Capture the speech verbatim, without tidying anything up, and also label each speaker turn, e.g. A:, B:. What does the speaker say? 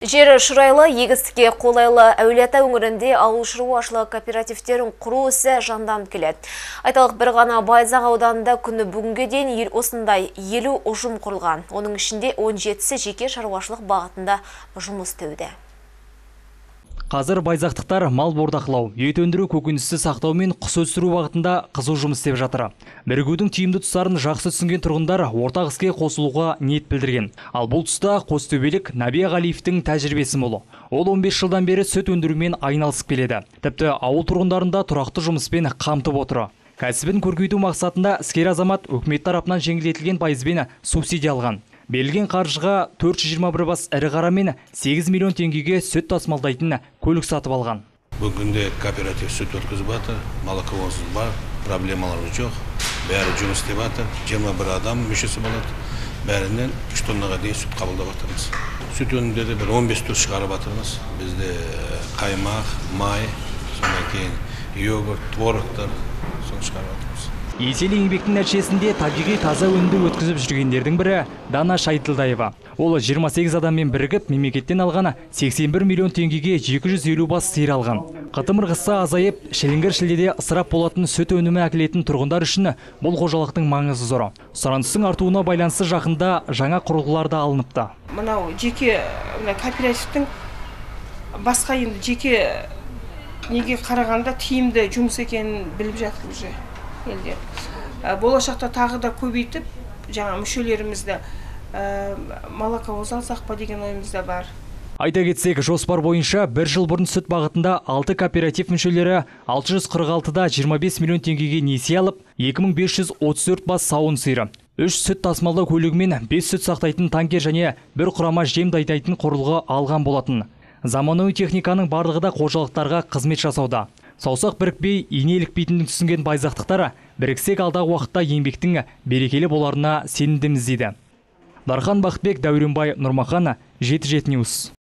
A: Жері шұрайлы, егістікке қолайлы Әулиеата өңірінде ауыл шаруашылығы кооперативтерін құру ісі жанданып келеді. Айталық бір ғана Байзақ ауданында күні бүгінге дейін ел осындай елу ұжым құрылған. Оның ішінде он жетісі жеке шаруашылық бағытында жұмыс істеуде.
B: Қазір байзақтықтар мал бордақылау, ет өндіру, көкөністі сақтау мен құс өсіру бағытында қызу жұмыс істеп жатыр. Бірігудің тиімді тұстарын жақсы түсінген тұрғындар ортақ іске қосылуға ниет білдірген. Ал бұл тұста Қостөбелік Нәбия Ғалиевтің тәжірибесі мол. Ол он бес жылдан бері сүт өндірумен айналысып келеді. Тіпті ауыл тұрғындарында тұрақты жұмыспен қамтып отыр. Кәсібін көркейту мақсатында іскер азамат үкімет тарапынан жеңілдетілген пайызбен субсидия алған. Берілген қаржыға төрт жүз жиырма бір бас ірі қара мен сегіз миллион теңгеге сүт тасымалдайтын көлік сатып алған.
C: Бүгінде кооператив сүт өткізіп жатыр, молоковозымыз бар, проблемалар жоқ. Бәрі жұмыс істеп жатыр. жиырма бір адам мүшесі болады. Бәрінен үш тоннаға дейін сүт қабылдап жатырмыз. Сүт өнімдерді бір он бес түр шығарып жатырмыз. Бізде қаймақ, май, сондан кейін йогурт, творогтар соны шығарып жатырмыз.
B: Еселі еңбектің нәтижесінде табиғи таза өнімді өткізіп жүргендердің бірі Дана Шайтылдаева. Ол жиырма сегіз адаммен бірігіп мемлекеттен алған сексен бір миллион теңгеге екі жүз елу бас сиыр алған. Қытымыр қысса азайып, шіліңгір шілдеде ысырап болатын сүт өнімі әкелетін тұрғындар үшін бұл қожалықтың маңызы зор. Сұраныстың артуына байланысты жақында жаңа құрылғылар да алыныпты.
D: Мынау жеке кооперативтің басқа енді жеке неге қарағанда тиімді жұмыс екенін біліп жатыр уже. Елде. Болашақта тағы да көбейтіп, жаңа мүшелерімізді молоковоз алсақ па деген ойымызда бар.
B: Айта кетсек, жоспар бойынша бір жыл бұрын сүт бағытында алты кооператив мүшелері алты жүз қырық алтыда жиырма бес миллион теңгеге несие алып, екі мың бес жүз отыз төрт бас сауын сиыры, үш сүт тасымалдау көлігі мен бес сүт сақтайтын танкер және бір құрама жем дайындайтын құрылғы алған болатын. Заманауи техниканың барлығы да қожалықтарға қызмет жасауда. Саусақ бірікпей, ине илікпейтінін түсінген байзақтықтар біріксек алдағы уақытта еңбектің берекелі боларына сенімдіміз дейді. Дархан Бақытбек, Дәуренбай Нұрмахан, жеті жеті ньюс.